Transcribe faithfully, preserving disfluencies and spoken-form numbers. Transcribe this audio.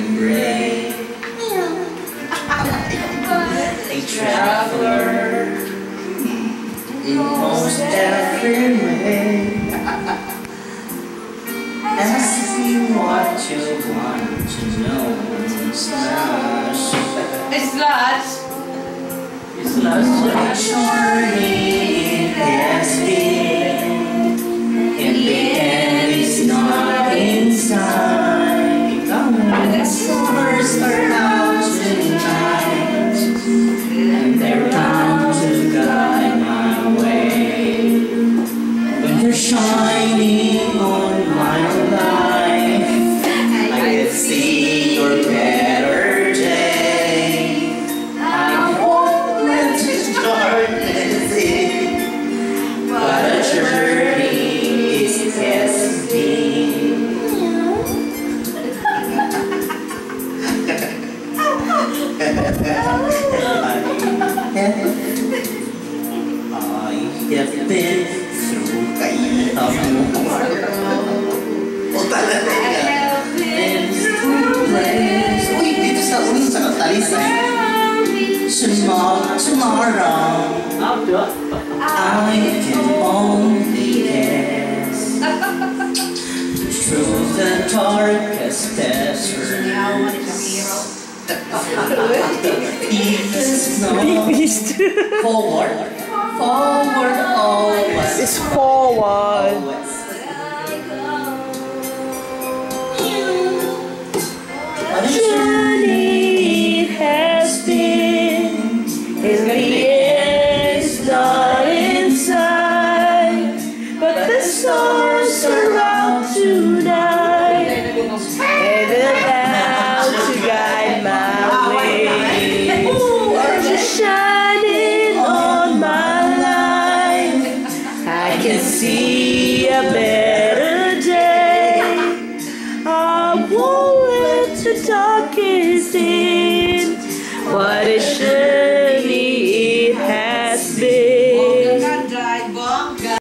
brave, a traveler in most every way. Ask me what you want to know. Slash. Slash. What a journey it has been. In the end, it's not inside. The stars are out tonight, and they're bound to guide my way. When they're shining on my life, I can see your better day. I won't let this darkness in, but a journey it has been. I have been through kainam o talaga been through place. Uy, dito sa ulo sa Talisay. Tomorrow I can only guess through the darkest desert. Deepest snow. Forward, forward always. It's forward. Always. What a Journey it has been. In the end, it's not inside, but the stars are out tonight, and they're bound to guide my way. Stars are shining on my life. I can see a better day. I won't let the darkest in.